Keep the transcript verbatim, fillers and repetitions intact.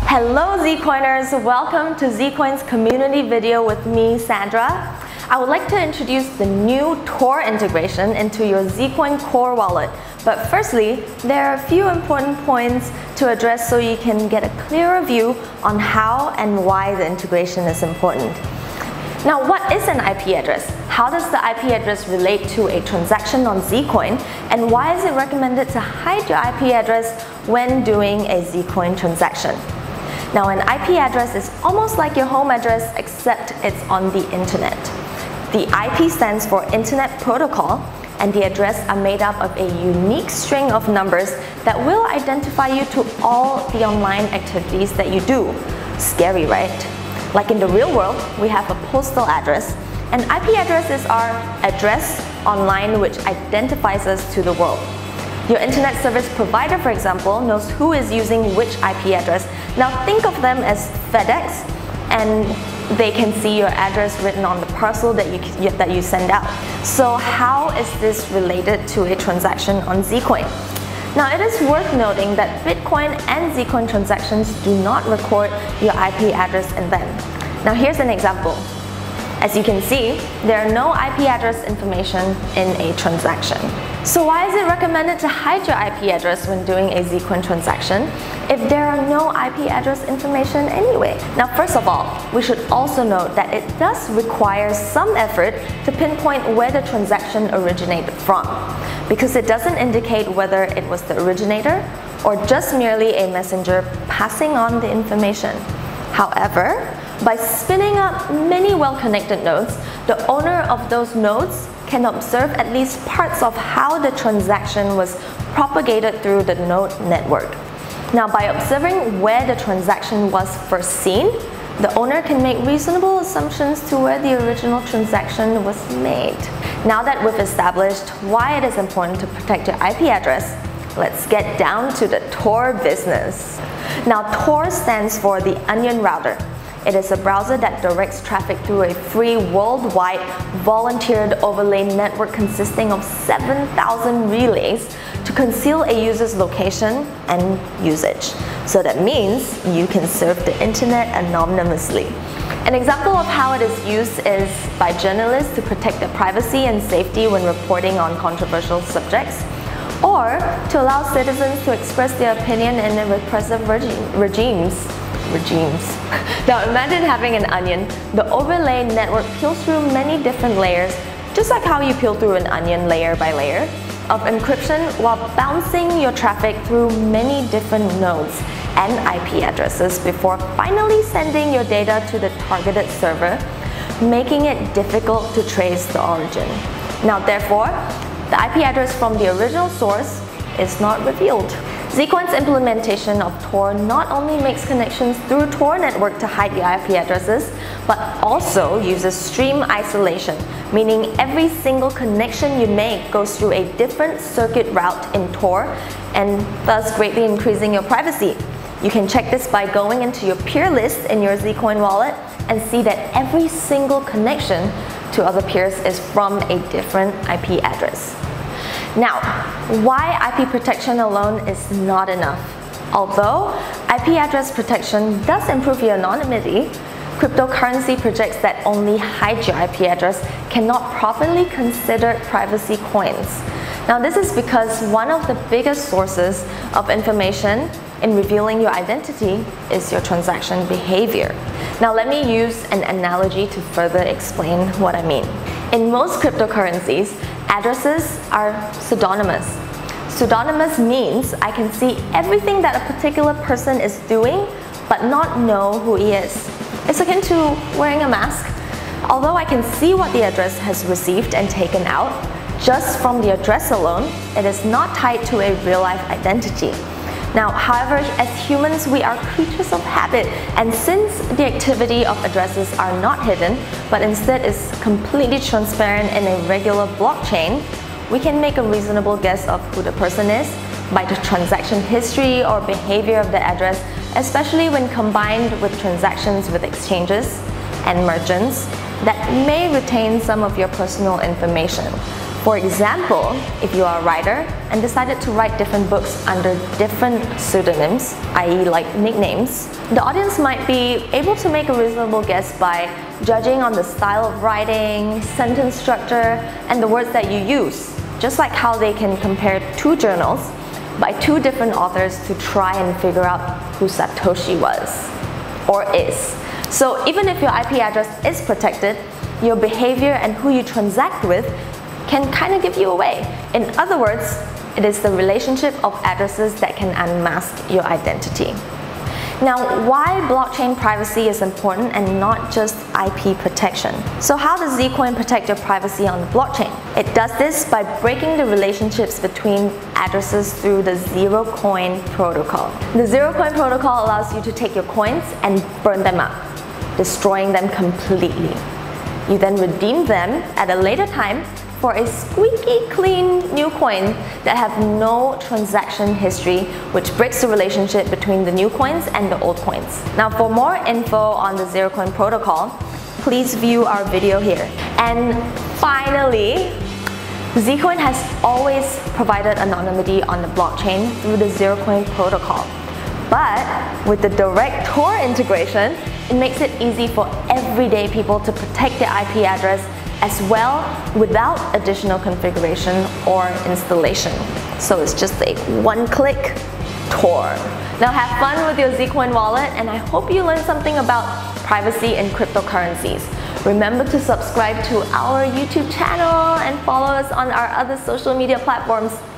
Hello Zcoiners, welcome to Zcoin's community video with me, Sandra. I would like to introduce the new T O R integration into your Zcoin core wallet. But firstly, there are a few important points to address so you can get a clearer view on how and why the integration is important. Now, what is an I P address? How does the I P address relate to a transaction on Zcoin? And why is it recommended to hide your I P address when doing a Zcoin transaction? Now, an I P address is almost like your home address, except it's on the internet. The I P stands for Internet Protocol, and the address are made up of a unique string of numbers that will identify you to all the online activities that you do. Scary, right? Like in the real world, we have a postal address. An I P address is our address online which identifies us to the world. Your internet service provider, for example, knows who is using which I P address. Now think of them as FedEx, and they can see your address written on the parcel that you, that you send out. So how is this related to a transaction on Zcoin? Now it is worth noting that Bitcoin and Zcoin transactions do not record your I P address in them. Now here's an example. As you can see, there are no I P address information in a transaction. So why is it recommended to hide your I P address when doing a Zcoin transaction if there are no I P address information anyway? Now first of all, we should also note that it does require some effort to pinpoint where the transaction originated from, because it doesn't indicate whether it was the originator or just merely a messenger passing on the information. However, by spinning up many well-connected nodes, the owner of those nodes can observe at least parts of how the transaction was propagated through the node network. Now, by observing where the transaction was first seen, the owner can make reasonable assumptions to where the original transaction was made. Now that we've established why it is important to protect your I P address, let's get down to the T O R business. Now, T O R stands for the Onion Router. It is a browser that directs traffic through a free worldwide volunteered overlay network consisting of seven thousand relays to conceal a user's location and usage. So that means you can surf the internet anonymously. An example of how it is used is by journalists to protect their privacy and safety when reporting on controversial subjects, or to allow citizens to express their opinion in repressive regime, regimes. regimes. Now imagine having an onion. The overlay network peels through many different layers, just like how you peel through an onion layer by layer, of encryption while bouncing your traffic through many different nodes and I P addresses before finally sending your data to the targeted server, making it difficult to trace the origin. Now therefore, the I P address from the original source is not revealed. Zcoin's implementation of T O R not only makes connections through T O R network to hide the I P addresses, but also uses stream isolation, meaning every single connection you make goes through a different circuit route in T O R, and thus greatly increasing your privacy. You can check this by going into your peer list in your Zcoin wallet and see that every single connection to other peers is from a different I P address. Now, why I P protection alone is not enough? Although I P address protection does improve your anonymity, cryptocurrency projects that only hide your I P address cannot properly consider privacy coins. Now this is because one of the biggest sources of information in revealing your identity is your transaction behavior. Now let me use an analogy to further explain what I mean. In most cryptocurrencies, addresses are pseudonymous. Pseudonymous means I can see everything that a particular person is doing, but not know who he is. It's akin to wearing a mask. Although I can see what the address has received and taken out, just from the address alone, it is not tied to a real-life identity. Now, however, as humans, we are creatures of habit, and since the activity of addresses are not hidden, but instead is completely transparent in a regular blockchain, we can make a reasonable guess of who the person is by the transaction history or behavior of the address, especially when combined with transactions with exchanges and merchants that may retain some of your personal information. For example, if you are a writer and decided to write different books under different pseudonyms, that is like nicknames, the audience might be able to make a reasonable guess by judging on the style of writing, sentence structure, and the words that you use, just like how they can compare two journals by two different authors to try and figure out who Satoshi was or is. So even if your I P address is protected, your behavior and who you transact with can kind of give you away. In other words, it is the relationship of addresses that can unmask your identity. Now, why blockchain privacy is important and not just I P protection? So how does Zcoin protect your privacy on the blockchain? It does this by breaking the relationships between addresses through the Zcoin protocol. The Zcoin protocol allows you to take your coins and burn them up, destroying them completely. You then redeem them at a later time for a squeaky clean new coin that have no transaction history, which breaks the relationship between the new coins and the old coins. Now, for more info on the Zcoin protocol, please view our video here. And finally, Zcoin has always provided anonymity on the blockchain through the Zcoin protocol. But with the direct Tor integration, it makes it easy for everyday people to protect their I P address as well without additional configuration or installation. So it's just a one-click Tor. Now have fun with your Zcoin wallet, and I hope you learned something about privacy and cryptocurrencies. Remember to subscribe to our YouTube channel and follow us on our other social media platforms.